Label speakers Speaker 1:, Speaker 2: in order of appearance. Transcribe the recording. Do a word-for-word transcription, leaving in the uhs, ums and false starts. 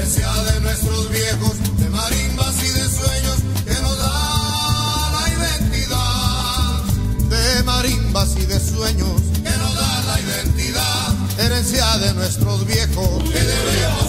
Speaker 1: herencia de nuestros viejos, de marimbas y de sueños que nos da la identidad. De marimbas y de sueños que nos da la identidad, herencia de nuestros viejos que debemos